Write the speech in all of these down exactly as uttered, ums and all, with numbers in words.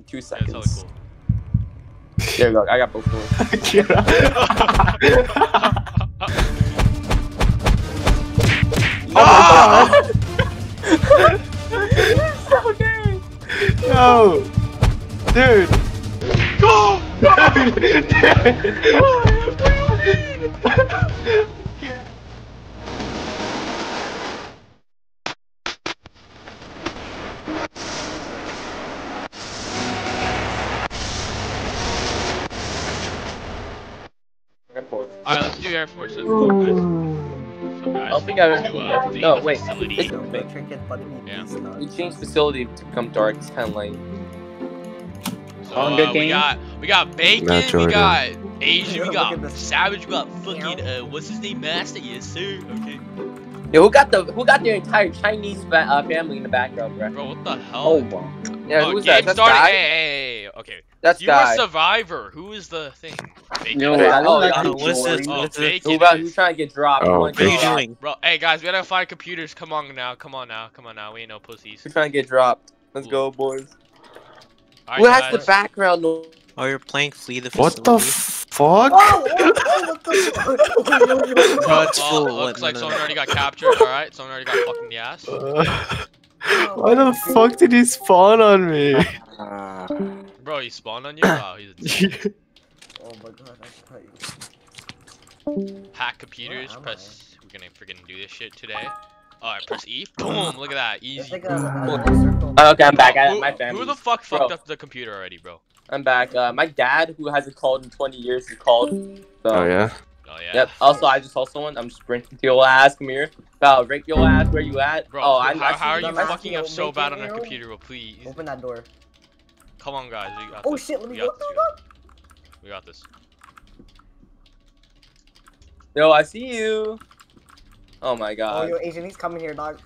two seconds. Yeah, it's cool. There you go. I got both doors. Kira. Oh my god! so gay! No! Dude! Go! Alright, let's do Air Force. Let's go, guys. So, guys, I don't think I've to, ever. uh, leave No, the wait. facility. It's No, big. trinket, but we Yeah. beast We nuts. changed facility to become dark. It's kind of lame. So, Hunger uh, we Games? got we got bacon, Not we Jordan. got Asian, we Look got at this. savage, we got fucking uh, what's his name, Master? Yes, sir. Okay. Yo, who got the who got their entire Chinese fa uh, family in the background, bro? Bro, what the hell? Oh wow. Yeah, oh, who's game that? That's started. guy. Hey, hey, hey, okay. That's You guy. were Survivor. Who is the thing? Bacon. Yo, Hey, I don't oh, like yeah, the what's this? Oh, What's this? bacon Who about is- who's trying to get dropped? Oh, Who wanna What are get you dropped? doing? Bro, hey guys, we gotta find computers. Come on now, come on now, come on now. We ain't no pussies. Who's trying to get dropped? Let's go, boys. All Who right, has the guys. background noise? Oh, you're playing Flee the What Facility. the fuck? Oh, oh, oh, what the Bro, it's Well, full. it looks What? like No, someone no. already got captured. All right, someone already got fucked in the ass. Uh, Why the fuck did he spawn on me? Bro, he spawned on you. Wow, he's a Oh my god, I tell you. hack computers. Where am Press. We're gonna freaking do this shit today. All right, press E. Boom! Look at that, It's easy. like a, a, a circle. Oh, okay, I'm back. I, Who, my who family. the fuck fucked Bro. up the computer already, bro? I'm back. Uh, my dad, who hasn't called in twenty years, has called. So, Oh yeah? Oh yeah. Yep. Also, I just saw someone. I'm sprinting to your ass. Come here. Val, rape your ass. Where you at? Bro, oh, how, I, I how see are you. you dumbass. fucking up so Make bad it on our arrow. computer, bro? Please. Open that door. Come on, guys. We got Oh this. shit, let we me got what this. the We got fuck? this. We got this. Yo, I see you. Oh my Oh, god. yo, Asian, he's coming here, dog.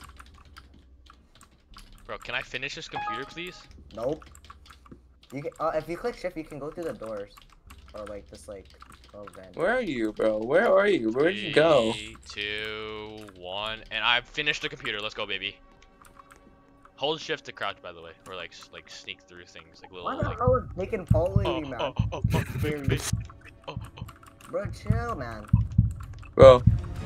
Bro, can I finish this computer, please? Nope. You can, uh, if you click shift, you can go through the doors. Or like this, like, oh, vent. Where are you, bro? Where are you? Where'd you go? Three, two, one, and I've finished the computer. Let's go, baby. Hold shift to crouch, by the way, or like s- like sneak through things, like little Why the like. hell is Bacon following Oh, me, man? oh, oh, oh, big, big. Oh, oh. Bro, chill, man. Bro.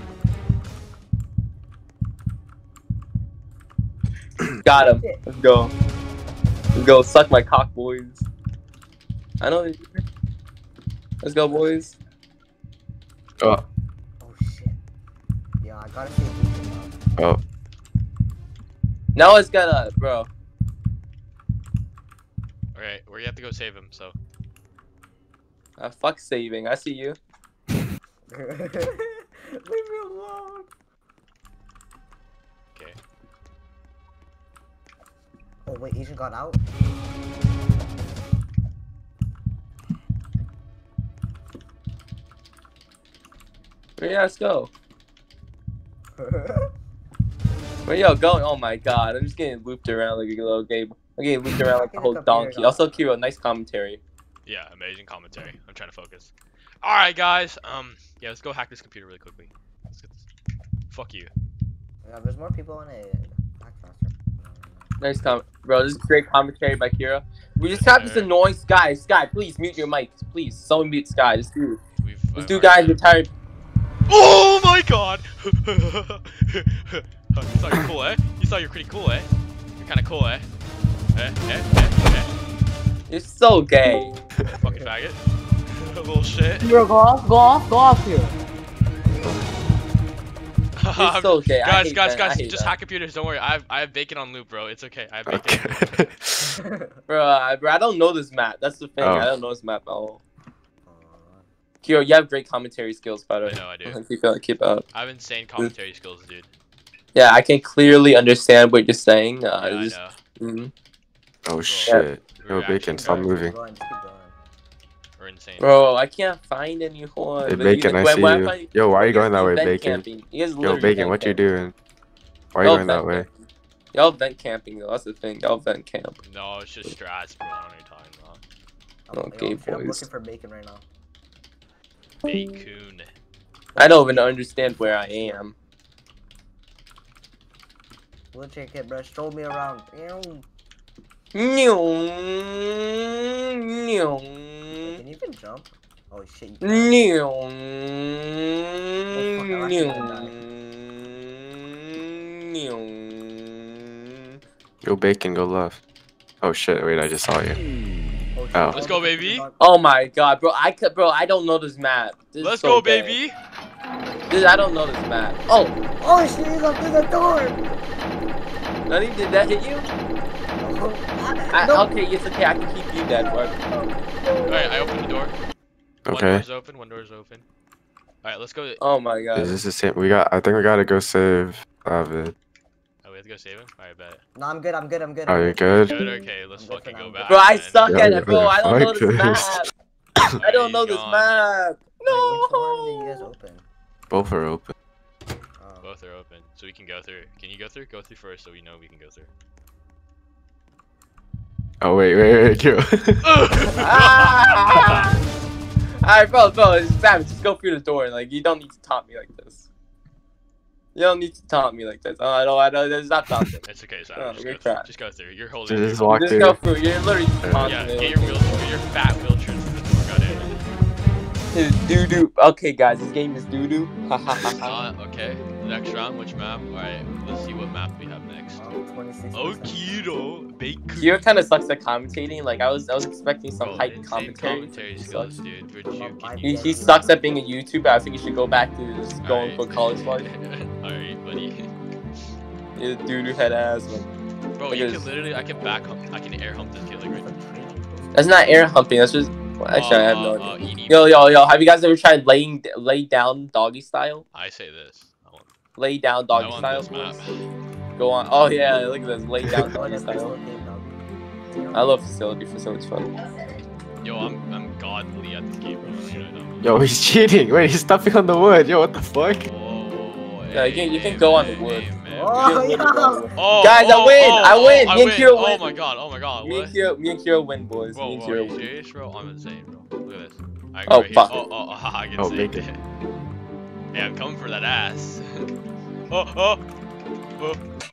Got him. Shit. Let's go. Let's go. Suck my cock, boys. I know. Let's go, boys. Oh, Oh shit. Yeah, I gotta see Bacon now. oh. Now it's gotta, bro. Alright, we have to go save him. So. Uh, fuck saving. I see you. Leave me alone. Okay. Oh wait, Asian got out? Yeah, let's go. Where y'all going? Oh my god, I'm just getting looped around like a little game. I'm getting looped around like a whole donkey. Also, Kiro, nice commentary. Yeah, amazing commentary. I'm trying to focus. All right, guys. Um, yeah, let's go hack this computer really quickly. Let's get this. Fuck you. Yeah, there's more people on it. Back faster. Nice com, bro. This is great commentary by Kira. We just have this annoying Sky. Sky, please mute your mic, please. Someone mute Sky. This dude. We've. This I've dude already- guys retired. Oh my god! You thought you're cool, eh? You thought you're pretty cool, eh? You're kind of cool, eh? Eh? Eh? Eh? Eh? You're so gay. Fucking faggot. A little shit. Bro, go off, go off, go off here. You're so gay. I guys, hate guys, that. I guys, hate just that. hack computers. Don't worry. I have, I have bacon on loop, bro. It's okay. I have bacon. Okay. Bro, I, bro, I don't know this map. That's the thing. Oh. I don't know this map at all. Kiro, you have great commentary skills, by the way. I know I do. Keep it, keep up. I have insane commentary skills, dude. Yeah, I can clearly understand what you're saying. Uh, Yeah, I just, know. mhm. Oh shit. We're Yo, actually Bacon, stop very- moving. Go on, just keep going. We're insane. Bro, I can't find anyone. Hey, But Bacon, you- I when- see when I you. find- Yo, why are you going that guys way, vent Bacon? camping. You guys Yo, literally Bacon, vent what you camping. doing? Why are you Y'all going that vent way? camping. Y'all vent camping though. That's the thing. Y'all vent camp. No, it's just strats, bro. I don't know what you're talking about. I'm, Okay, I'm, I'm boys. looking for Bacon right now. Bacon. I don't even understand where I am. We'll check it, bro. Stroll me around. Ew. Meow. Neon. Wait, can you even jump? Oh shit, you can't. Neon. fuck, I'm actually gonna Neon. Neon. Go bacon, go left. Oh shit, wait, I just saw you. Oh, Oh. Let's go, baby. Oh my god, bro! I could, bro. I don't know this map. This is Let's so go, bad. baby. This, I don't know this map. Oh, Oh shit, he's up through the door! Nani, did that hit you? Oh, I, no. Okay, it's okay. I can keep you dead, bro. Alright, I opened the door. One Okay. door's open, one door's open. Alright, let's go. Oh my god. Is this the same? We got. I think we gotta go save David. Oh, we have to go save him? Alright, bet. No, I'm good, I'm good, I'm good. Are I'm you good. good? Good, okay, let's I'm good for fucking now. go back. Bro, I then. suck Yeah, at yeah, it, bro. I don't know fuck this this. map. I don't know he's this gone. map. Wait, which one did you No. guys open? Both are open. Oh. Both are open, so we can go through. Can you go through? Go through first so we know we can go through. Oh wait, wait, wait, Q. Ah! Alright, bro, bro. It's Sam. Just go through the door. Like you don't need to taunt me like this. You don't need to taunt me like this. Oh, I don't. I don't. It's not taunting. It's okay, Sam. Oh, just, you're go through. crap. just go through. You're holding. Just your- walk Just through. go through. You're literally just Yeah, taunting Yeah, me. get your wheel, get your fat wheelchair through the door. Got it. Doo doo. Okay, guys, this game is doo doo. Ha ha ha ha. Uh, okay. Next round, which map? Alright, let's see what map we have next. Oh, twenty-six Oh, percent. Kiro, bacon. Kira kind of sucks at commentating. Like I was, I was expecting some Bro, hype insane commentary. commentary He skills, sucks. dude. Would you, can He, you he sucks at being a YouTuber. I think he should go back to just going for college life. Alright, buddy. Yeah, doo doo head ass. Man. Bro, Look you at can this. literally, I can back hump, I can air hump this kid like right That's not air humping. That's just. Well, actually, I have no Uh, uh, idea. uh, eat- Yo, yo, yo. Have you guys ever tried laying lay down doggy style? I say this. I want, Lay down I doggy want style. this map. Go on. Oh yeah, look at this. Lay down Oh, doggy that's pretty style. slow game, dog. I love facility. Facility's fun. Yo, I'm, I'm godly at this game, bro. You know, no. Yo, he's cheating. Wait, he's stepping on the wood. Yo, what the fuck? Whoa, whoa, whoa, Yeah, you hey, can- you can hey, go on hey, the wood. hey, man. Oh, yeah. Oh, Guys, I oh, win, oh, I oh, win, I me and Kira Oh win. my god, oh my god, Me what? and Kira, me and Kira win, boys. Whoa, me and whoa, Kira are you win. serious, bro? I'm insane, bro. Look at this. I Oh, right here. fuck. Oh, oh, oh, haha, I can Oh, see make it. it. Hey, I'm coming for that ass. oh, oh, oh.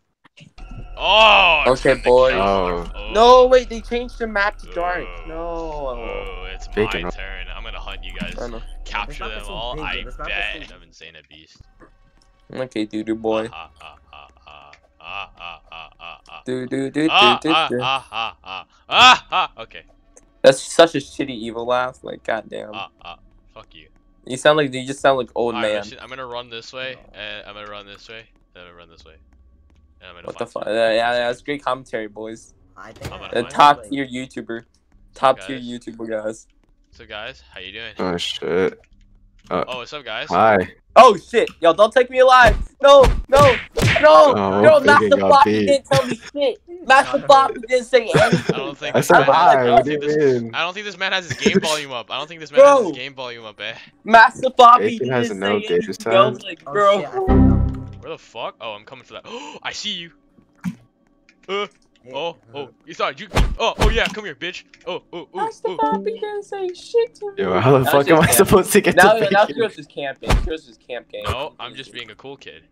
Oh! I Okay, turned the boys. camera. Oh. No, wait, they changed the map to dark. Oh. No. Oh, it's my Bacon. turn. I'm gonna hunt you guys. I know. Capture map is them so all. big, I dude. This map is bet. so- I'm insane at beast. Okay, doo doo boy. Ah, ah, ah, ah, ah, ah, ah, ah, ah. Doo doo doo Ah, doo ah, doo. ah, ah, ah, ah, ah. Okay. That's such a shitty evil laugh. Like, goddamn. Ah, ah. Fuck you. You sound like you just sound like old Alright, man. listen, I'm gonna run this way, and I'm gonna run this way, then I'm gonna run this way. And I'm gonna What the find fuck? Yeah, yeah, that's great commentary, boys. I think I'm I- gonna A find top like- tier YouTuber. Top tier Guys. YouTuber, guys. So guys, how you doing? Oh shit. Oh, what's up, guys? Hi. Oh shit! Yo, don't take me alive! No, no, no! Oh, no, thinking Master got Floppy beat. didn't tell me shit. Master Floppy didn't say anything. I don't think. I this said man has- hi. I don't What do you think this- mean? I don't think this man has his game volume up. I don't think this man has his Bro. game volume up, eh? Master Floppy Bacon didn't has say no data anything. set. I was like, Oh, bro. shit, I fucked up. Where the fuck? Oh, I'm coming for that. Oh, I see you. Uh, Yeah. oh, oh, you thought you? Oh, oh yeah, come here, bitch. Oh, oh, oh, Master oh. Floppy didn't say shit to me. Yo, how the Now fuck it's am I just supposed to get Now, to now bacon? Kira's just camping. Kira's just camp game. No, I'm just being a cool kid.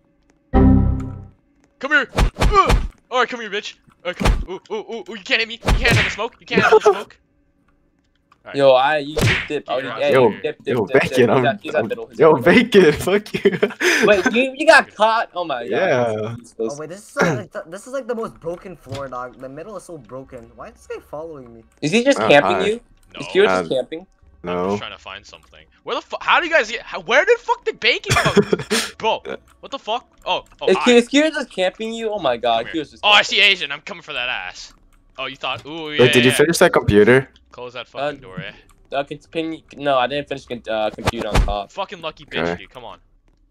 Come here. Uh, all right, come here, bitch. Uh, come. Ooh, ooh, ooh, ooh, you can't hit me. You can't handle the smoke. You can't handle the smoke. Alright. Yo, I you dip dip. Oh, Yo, yeah, Yo, dip, dip, yo, dip, dip. bacon, He's I'm, at- he's at I'm- middle. He's yo, at middle. bacon, fuck you. Wait, you you got caught? Oh my god. Yeah. Oh wait, this is like the, this is like the most broken floor, dog. The middle is so broken. Why is this guy following me? Is he just Uh, camping hi. you? No, Is Kira Uh, just camping? I'm No. just trying to find something. Where the fuck? How do you guys get? How, where did fuck did bacon come? Bro, what the fuck? Oh, oh, Is, hi. Kira, is Kira just camping you? Oh my god, Come here. Kira's just. Oh, I camping. see Asian. I'm coming for that ass. Oh, you thought? Ooh, yeah. Wait, did you yeah. finish that computer? Close that fucking Uh, door, eh? Uh, continue. No, I didn't finish uh, compute on top. Fucking lucky bitch, Okay. dude. Come on.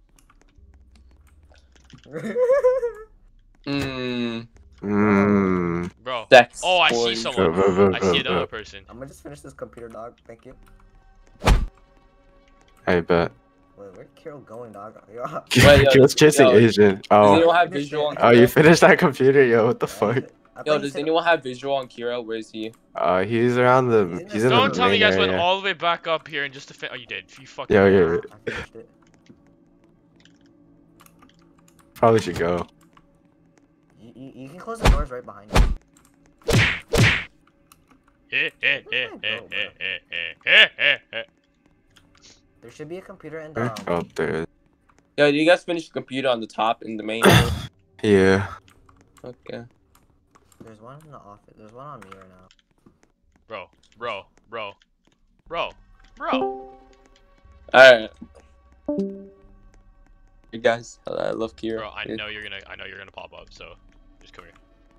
Mmm. Mmm. Bro. Sex. Oh, I see boys. someone. Bro, bro, I bro, see another bro. person. I'm gonna just finish this computer, dog. Thank you. I bet. Wait, where'd Carol going, dog? Yo. Wait, yo, He was chasing yo, Asian. Does Oh. anyone have visual on Oh, you Kira? finished that computer? Yo, what the fuck? I thought Yo, you does said- anyone have visual on Kira? Where is he? Uh, he's around the. He's in He's the- in the Don't tell me you main guys went area. all the way back up here and just to fin- Oh, you did. You fucking. Yo, did. yo, I finished it. probably should go. You, you, you can close the doors right behind you. There should be a computer in Where? the. Oh, there. it is. Yo, do you guys finish the computer on the top in the main room? Yeah. Okay. There's one in the office. There's one on me right now. Bro, bro, bro, bro, bro. Alright. You guys, I love Kira. Bro, I Yeah. know you're gonna, I know you're gonna pop up. So, just come here.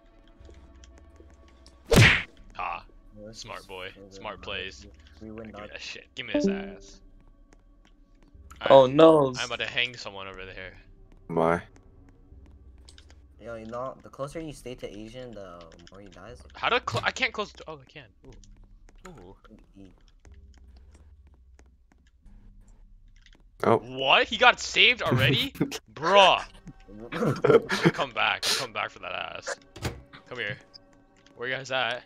Ha! Oh, this Smart is boy. so good, Smart dog. plays. We win, Give me dog. that shit. Give me this ass. Oh no. I'm about to hang someone over there. My. Yo, you know, the closer you stay to Asian, the more he dies. How do I? Cl I can't close. The oh, I can. Ooh. Ooh. Oh. What? He got saved already? Bruh. I'll come back. I'll come back for that ass. Come here. Where you guys at?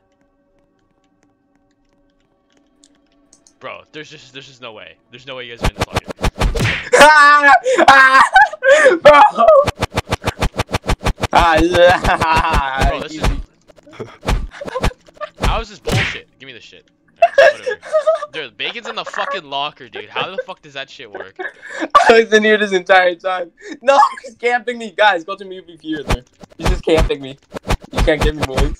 Bro, there's just there's just no way. There's no way you guys are in this locker. Ah! Ah! Bro! Ah, Bro, this is How is this bullshit? Give me this shit. Whatever. Dude, Bacon's in the fucking locker, dude. How the fuck does that shit work? I was in here this entire time. No, he's camping me. Guys, go to movie here there. He's just camping me. You can't get me, boys.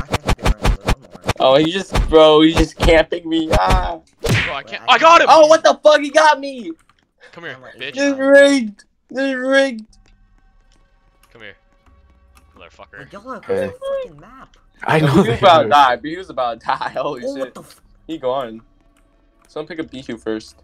Oh, he just, bro, he's just camping me. Ah. Bro, I can't. I got him! Oh, what the fuck? He got me. Come here, bitch. This is rigged. This is rigged. Come here. Motherfucker. Like, y'all are Okay. the fucking map. I know. He was they about to are. die. He was about to die. Holy Oh, shit. what the f- He gone. Someone pick up B two first.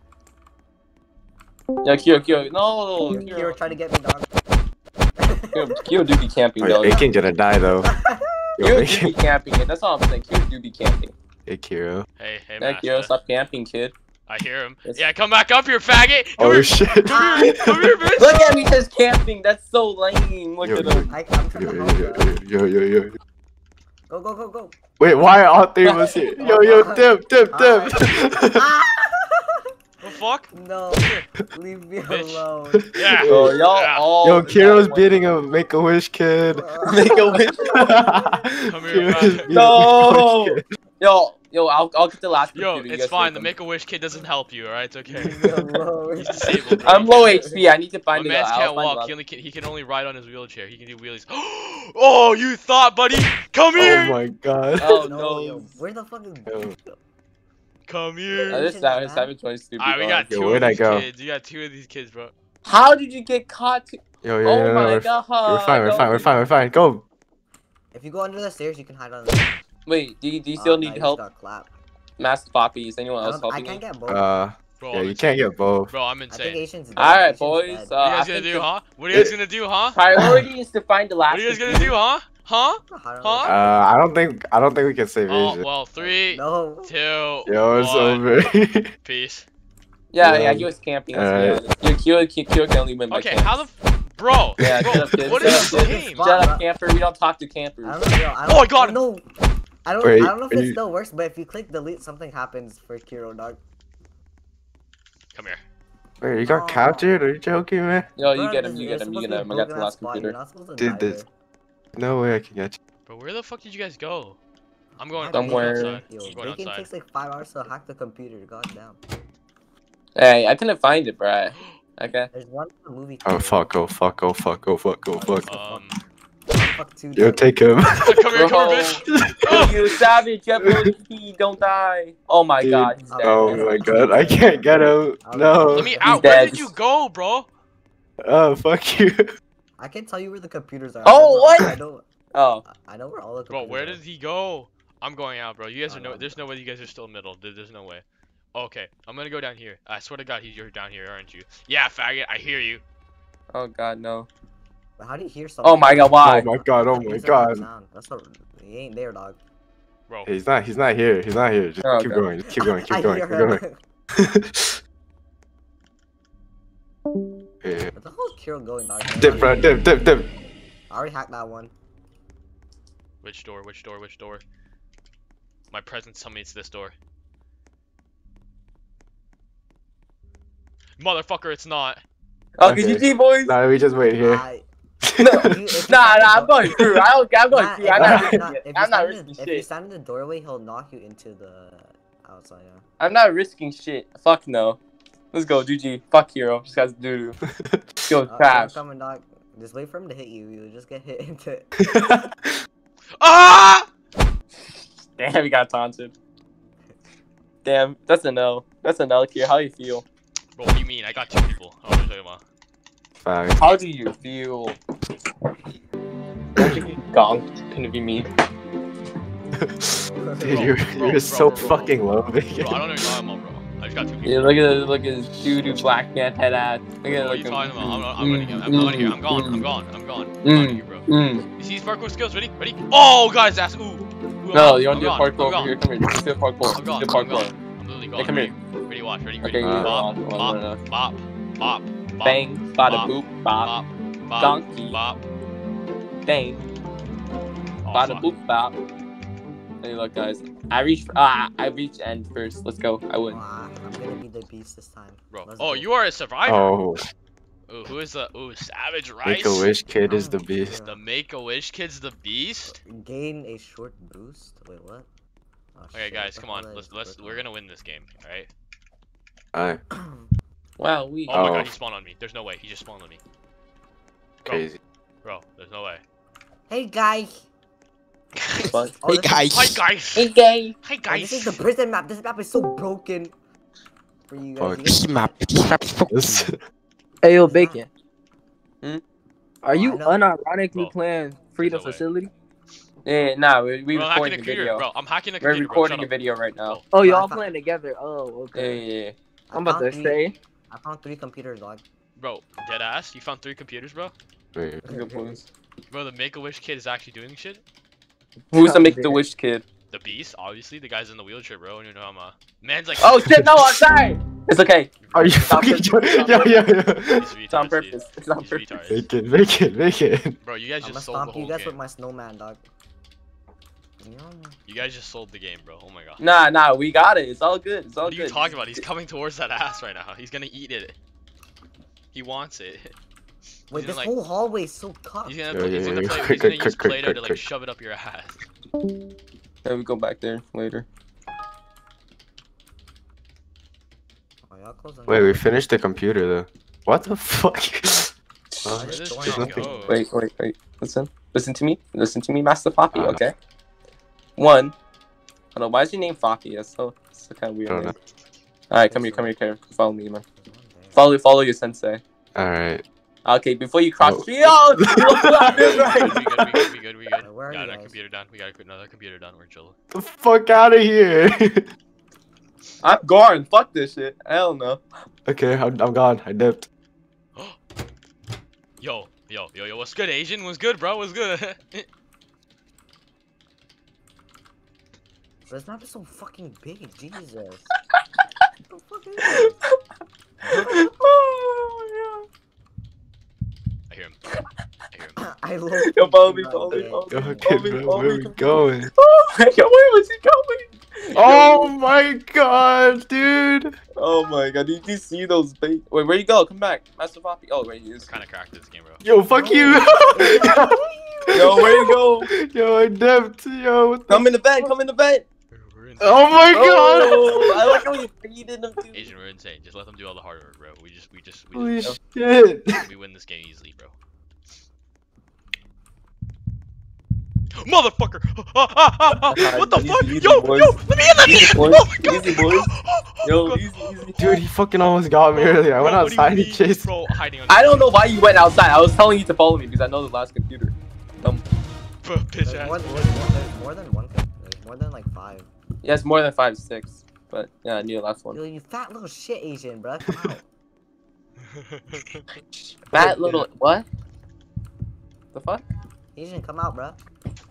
Yeah, Kyo, Kyo. No, Kiro, Kyo. Kiro tried to get me, dog. Kyo, Kyo do be camping, Oh, though. yeah, Bacon gonna die though. Yo, Kyo do Bacon. be camping. Yeah, that's all I'm saying. Kyo do be camping. Hey, Kiro. Hey, hey, Yeah, Kyo, master. stop camping, kid. I hear him. Yes. Yeah, come back up here, faggot! Come Oh here! shit. Come here! Come here, bitch! Look at me just camping. That's so lame. Look Yo, at yo, him. I, I'm trying Yo, to yo, help yo, you. yo, yo, yo, yo. Go, go, go, go. Wait, why are all three of us here? Yo, yo, dip, dip, dip. Ah! The fuck? No, leave me Bitch. alone. Yeah! Oh, y'all Yeah. all. Yo, Kiro's beating a Make-A-Wish kid. Make a wish. Come here, Kiro's man. beating No. a Make-A-Wish kid. Yo, yo, I'll, I'll get the last Yo, computer. You it's guys fine. take The them. Make-A-Wish kid doesn't help you, alright? It's okay. Leave me alone. He's disabled, bro. I'm low H P. I need to My find it. man I'll can't find walk. it. He only can, he can only ride on his wheelchair. He can do wheelies. Oh, you thought, buddy? Come Oh here! my god. Oh No, no. yo, where the fuck is? Yo. Come Uh, here! this is seven, seven twenty stupid. Alright, we dog. got Yo, two where'd of I these go? kids. You got two of these kids, bro. How did you get caught? To... Yo, yo, Oh yo, my we're, god. we're fine, we're no. fine, we're fine, we're fine. Go. If you go under the stairs, you can hide on the. Wait, do you, do you still Oh, no, need you just help? got clapped. Master Poppy, is anyone I, else don't- I helping can't me? get both. Uh, Bro, yeah, I'm you insane. can't get both. Bro, I'm I think insane. Asian's dead. Alright, Asian's boys. dead. Uh, What are you I guys gonna think do, the huh? What are you guys gonna do, huh? priority is to find the last. What are you guys gonna computer. do, huh? Huh? I don't Huh? Uh, I don't think, I don't think we can save Oh, Asian. well, three, No. two, Yo, it's one. over. Peace. Yeah, Yeah. yeah, he was camping. Let's Alright. be honest. Your Kyo, Kyo can only win by Okay, camp. how the f- bro? Yeah, bro, shut up, kid. what Shut is up, this kid. game? Shut up, camper. We don't talk to campers. I don't know. Yo, I don't, Oh, I got him. No. I don't. Wait, I don't know if are it you- still works, but if you click delete, something happens for Kiro, dog. Come here. Wait, you got Oh. captured? Are you joking, man? Yo, you Bro, get him. this- You you're get him. You supposed get to him. be I got the broken last spot, computer. You're not supposed to Dude, die this- there. No way I can get you. Bro, where the fuck did you guys go? I'm going, I'm Somewhere. going outside. Yo, I'm going Bacon outside. takes like five hours to hack the computer. God damn. Hey, I couldn't find it, bruh. Okay. There's one in the movie. Oh theater. fuck, oh fuck, oh fuck, oh fuck, oh fuck. Um, Fuck two. Yo, dog. take him. come here, come Bro. here, bitch. You savage. You have no H P. Don't die. Oh my Dude. god. He's dead. Oh my god, I can't get him. No. Let me He's out. Where dead. did you go, bro? Oh, fuck you. I can tell you where the computers are. Oh, I know- what? I know. Oh. I know where all the Bro, computers where are. did he go? I'm going out, bro. You guys Oh, are no. no. There's no way you guys are still middle. There- There's no way. Okay, I'm gonna go down here. I swear to God, he- you're down here, aren't you? Yeah, faggot. I hear you. Oh god, no. But how do you hear something? Oh my god, why? Oh my god, oh my He's god. sound. That's what. He ain't there, dog. Bro, He's not, he's not here, he's not here. Just Oh, keep okay. going, just keep going, keep I going, hear keep him. going. Yeah. Where the hell is Kiro going, dog? Dip, bro, dip, dip, dip. I already hacked that one. which door? Which door? Which door? My presence tell me it's this door. Motherfucker, it's not. Oh, Okay. G G, boys. Nah, we just wait here. I, No, If you- if you nah, stand nah, in I'm the going through. I don't, I'm going Nah, through. if I'm you not stand- risking nah, it. if you I'm not stand in- risking If you shit. stand in the doorway, he'll knock you into the outside. Yeah. I'm not risking shit. Fuck no. Let's go, G G. Fuck hero. Just guys doo doo. Go Uh, I'm trash. coming, dog. Just wait for him to hit you. You'll just get hit into it. Ah! Damn, he got taunted. Damn, that's an L. That's an L here. How do you feel? Bro, what do you mean? I got two people. Oh, what are you talking about? Fact. How do you feel? Gong. Couldn't be me. Dude, you're, Bro, you're bro, so bro, bro. fucking low, Bro, I Bacon. don't know what you're talking about, bro. I just got two people. Yeah, look at this. Look at this doo doo black man head ass. Look Bro, at what are look you at talking about? I'm, I'm, Mm, running. I'm, I'm out of here. I'm mm, gone. I'm mm. gone. I'm gone. I'm Mm, out of here, bro. Mm. You see these parkour skills? Ready? Ready? Oh, guys, that's ooh. ooh No, I'm you out. don't do a I'm gone. parkour I'm over here. gone. Come here. Just do a parkour. I'm gone. Do a I'm parkour. gone. I'm literally gone. Hey, come ready? here. Ready? Watch. Ready? Okay, Ready? you Bop, go on. bop, No, no, no. bop, bop, bop, Bang. Bada bop, boop. Bop. bop, bop, Donkey. bop. Bang. Oh, Bada fuck. boop. Bop. Hey, look, guys. I reached. Ah, I reached end first. Let's go. I win. Ah, I'm gonna be the beast this time. Bro. Let's Oh, go. you are a survivor. Oh, Ooh, who is the? Ooh, Savage Rice. Make a Wish Kid is the Oh, beast. The Make a Wish Kid's the beast. Gain a short boost. Wait, what? Oh, Okay, shit, guys, what come the on. hell Let's is let's. this We're gonna win this game. All right. Alright, Wow, we. Oh my Oh. god, he spawned on me. There's no way. He just spawned on me. Bro, crazy. bro, there's no way. Hey guys. But Oh, this is- Hi guys. hey, gay. Hi oh, guys. this is the prison map. This map is so broken. For you guys. Fuck. You guys- map. This- Hey, yo, Bacon. Hmm? Are you I know. unironically Bro, playing Free the there's no way. Facility? Yeah, nah, we we Bro, I'm hacking recording a the computer, video. bro. I'm hacking a We're computer, bro. recording Shut a up. video right now. Bro, Oh, Bro, I y'all thought- playing together. Oh, Yeah, okay. yeah, yeah. I'm about to found say. three- I found three computers, dog. Bro, dead ass. You found three computers, bro. Wait, Good points. Bro, the Make a Wish kid is actually doing shit. Who's the make the wish kid? The Beast, obviously. The guy's in the wheelchair, bro. And you know I'm a man's like. Oh shit! No, I'm sorry. It's okay. are you Stop fucking it. joking? Stop Yo, it. yo, yo. He's retarded, It's on dude. purpose. It's on He's purpose. retarded. Make it, make it, make it. Bro, you guys I'm gonna just sold the stomp you whole guys game. with my snowman, dog. You know? You guys just sold the game, bro. Oh my god. Nah, nah, we got it. It's all good. It's all What are good. you talking about? He's coming towards that ass right now. He's gonna eat it. He wants it. Wait, He's this like- whole hallway is so cut. He's gonna, Yo, put, he's yo, gonna, yo, play, quick, he's gonna quick, use quick, Play-Doh quick, to like quick. shove it up your ass. Then we go back there later. Oh, y'all close on Wait, we finished the computer though. What the fuck? Oh, Where Where this does going Jake on? go? Wait, wait, wait. Listen. Listen to me. Listen to me, Master Foppy, Uh. okay? One. Hold on, why is your name Foppy? That's so, that's so kind of weird. I don't name. know. Alright, come here, come here, come here. Follow me, man. Follow, follow your sensei. Alright. Okay, before you cross Oh. the Yo! we good, we good, we good, we good, we good. Uh, where are Got you another guys? computer done. We got another computer done. We're chilling. The fuck out of here. I'm gone. Fuck this shit. Hell no. Okay, I'm, I'm gone. I dipped. Yo, yo, yo, yo. What's good, Asian? What's good, bro? What's good? This map is so fucking big, Jesus. What the fuck is this? Oh, I hear him. I hear him. I love Yo, follow me, follow me, dead. follow me. Yo, Follow okay, me, bro, follow where me, we come going? on. Oh my god, where was he going? Oh my god, dude. Oh my god, did you see those bait? Wait, where you go? Come back. Master Poppy. Oh, wait, he is. Kind of cracked this game, bro. Yo, fuck you. Yo, where you go? Yo, I dipped. Yo, what the Come in the vent, come in the vent. We're insane. Oh my god. Oh, I like how you feeding them too. Asian, we're insane. Just let them do all the hard work, bro. We just, we just, we, Holy just, shit. we win this game easily, bro. Motherfucker! What the Easy, fuck? easy, Yo, boys. yo, let me in, let me Easy, in! boys. Oh my god! Easy, boys. Oh Yo, god. easy, easy. Dude, he fucking almost got me earlier. I went Bro, what do you outside and mean, chased. Bro, hiding on I don't know why you went outside. I was telling you to follow me because I know the last computer. Dumb. Bro, bitch There's ass. more, there's, more, there's more than one. There's more than like five. Yeah, it's more than five, six. But yeah, I knew the last one. Yo, you fat little shit Asian, bro. Come out. Fat little what? The fuck? Asian, come out, bro.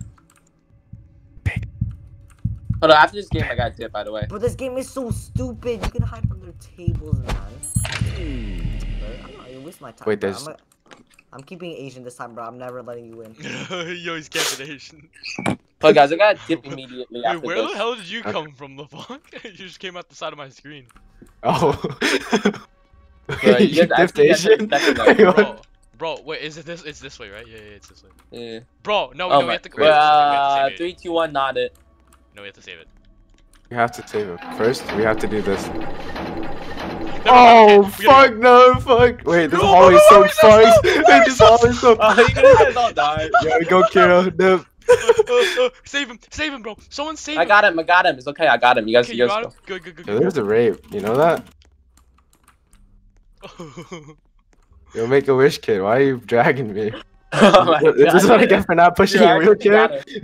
Hold on, after this game I got dip by the way. Bro, this game is so stupid. You can hide under tables, man. Bro, I'm not, you waste my time. Wait, bro. there's- I'm, a, I'm keeping Asian this time, bro. I'm never letting you win. Yo, he's camping Asian. Oh guys, I got dip immediately Wait, after where this. the hell did you Okay. come from, the fuck? You just came out the side of my screen. Oh. Bro, you you guys dipped actually got Asian? the second Wait, one. what? Bro, Bro, wait, is it this? It's this way, right? Yeah, yeah, it's this way. Yeah. Bro, no, Oh no, we my. have to. We have to, we have to Uh, save it. three, two, one, not it. No, we have to save it. We have to save him. First, we have to do this. No, Oh, we gotta fuck, no, fuck. Wait, this No, hallway is so no, no, no, fucked. no, Wait, this hallway is so Oh, you guys all died. Yo, go, Kiro. No. Uh, uh, uh, save him! Save him, bro! Someone save him! I got him. I got him. It's okay. I got him. You guys, Okay, you you guys. got Go. him? Good, good, good, Yo, good. there's a rape. You know that? Yo, make a wish, kid. Why are you dragging me? Oh my Is this God. what I get for not pushing Dude, a I wheelchair? actually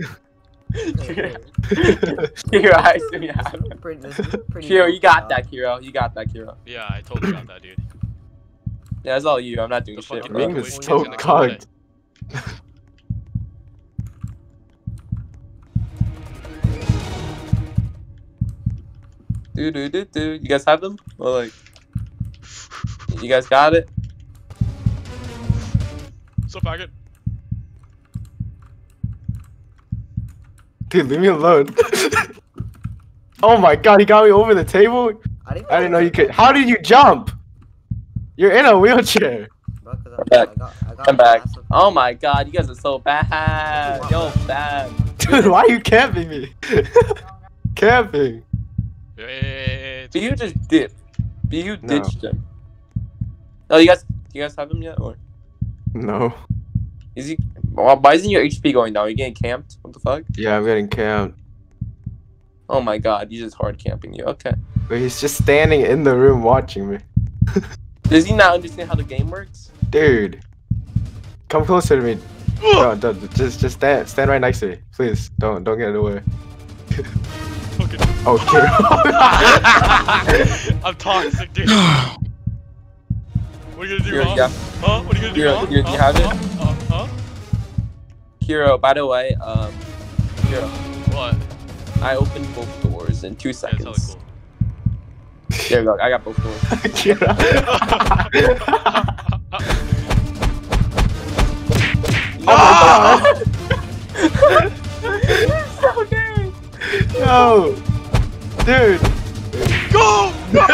Kiro, I see ya. Pretty, this is pretty Kiro, you got broken that, Kiro. You got that, Kiro. Yeah, I totally got that, dude. Yeah, it's all you. I'm not doing The shit, fucking bro. Ring Wait, is wait, so wait, wait, wait. cocked. Do do do do. You guys have them? Or like, you guys got it? So faggot. Dude, leave me alone. Oh my god, he got me over the table? I didn't, I didn't know you could. How did you jump? You're in a wheelchair. Bro, 'cause I- I'm back. I got- I got I'm back. massive- Oh my God, you guys are so bad. Yo, bad. Dude, why are you camping me? Camping. Yeah, yeah, yeah, yeah, Do you just dip? Do you No. ditch them? Oh, you guys, you guys have them yet, or No. is he? Well, why isn't your H P going down? Are you getting camped? What the fuck? Yeah, I'm getting camped. Oh my God, he's just hard camping you. Okay. But he's just standing in the room watching me. Does he not understand how the game works? Dude. Come closer to me. No, don't, just just stand stand right next to me. Please. Don't don't get in the way. Okay. Okay. I'm toxic, dude. What are you gonna do, Here, huh? yeah. Huh? What are you gonna do, Here, huh? here, do you huh? have it? Huh? Huh? Huh? Kiro, by the way, um, Kiro, What? I opened both doors in two Yeah, it's hella seconds. cool. There you go. I got both doors. Kira. Oh my God. So gay. No. Dude. Go!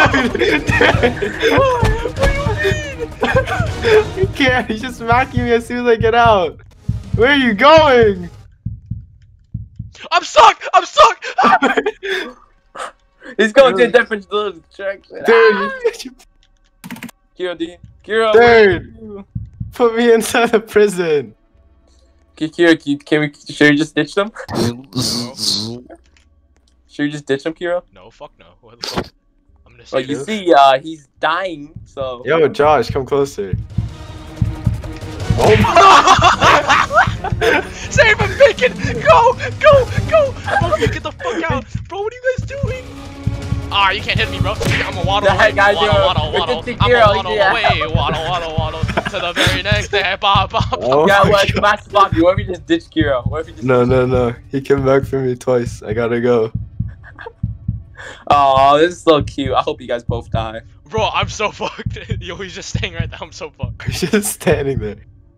You can't. He's just smacking me as soon as I get out. Where are you going? I'm stuck! I'm stuck! He's going to a different direction. Dude. Kiro, do you? Kiro, Dude. Put me inside the prison. Kiro, can, can we? Should we just ditch them? No. Should we just ditch them, Kiro? No, fuck no. What the fuck? I'm gonna Well, save you this. see, uh, he's dying. So. Yo, Josh, come closer. Oh my. Save him, Bacon! Go! Go! Go! Bro, you get the fuck out! Bro, what are you guys doing? Ah, you can't hit me, bro. I'm a waddle The heck, away. I do. Waddle, waddle, It's waddle. a I'm a Kiro, waddle yeah. away. Waddle, waddle, waddle. To the very next day. Bop, bop, bop. Oh Yeah, my what? God. Master Bobby, what if we just ditch Kiro? What if we just? No, no, no. He came back for me twice. I gotta go. Oh, this is so cute. I hope you guys both die. Bro, I'm so fucked. Yo, he's just staying right there. I'm so fucked. He's just standing there.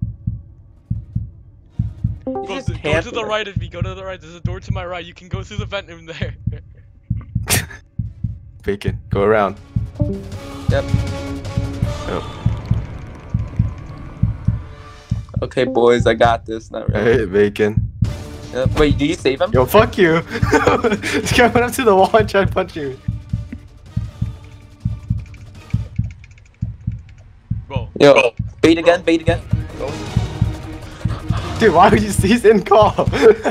He's Bro, just th- go to camping. the right of me. Go to the right. There's a door to my right. You can go through the vent in there. Bacon, go around. Yep. Oh. Okay, boys, I got this. Not really. Hey, Bacon. Yep. Wait, do you save him? Yo, fuck you. This guy went up to the wall and tried punching me. Bro. Yo, bait again, bait again. Dude, why would you he's in call?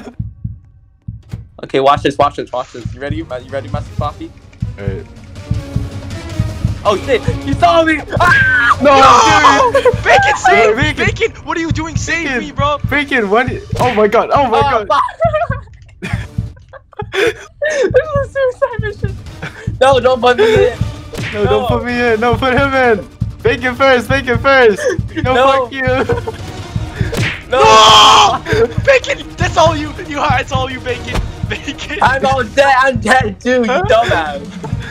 Okay, watch this, watch this, watch this. You ready? You ready, Master Bobby? Alright. Oh shit! He saw me! Ah! No, dude! Bacon, save! Bacon. Bacon! What are you doing? Save Bacon. me, bro! Bacon, what? i- Oh my god, oh my Oh, god. fuck. This is a suicide mission. No, don't put me in. No, no. don't put me in. No, put him in. Bacon first, Bacon first. No, No. fuck you. No! No! Bacon! That's all you! You it's all you, Bacon! Bacon! I'm all dead. I'm dead too. You dumbass.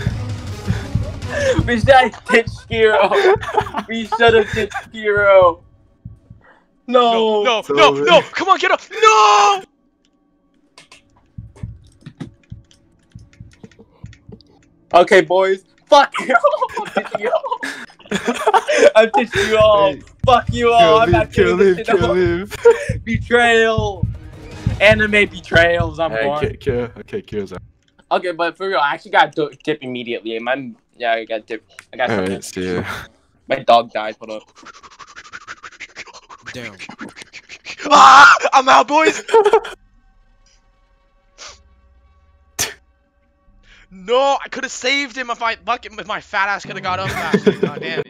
We should have ditched Hero. We should have ditched Hero. No. No, no, It's no, over. no! Come on, get up! No! Okay, boys. Fuck you. I'm ditching you all. I'm ditching you all. Hey. Fuck fuck you all. I'm Kill him, not kill killing him, this shit. kill him. Betrayal. Anime betrayals. I'm Alright, born. kill, kill. Okay, kills out. Okay, but for real, I actually got to tip immediately. My yeah, I got tip. I got something. Alright, see ya. My dog died. Hold up. Damn. Ah! I'm out, boys! No, I could have saved him if I fucking if my fat ass could have got up faster. God damn it.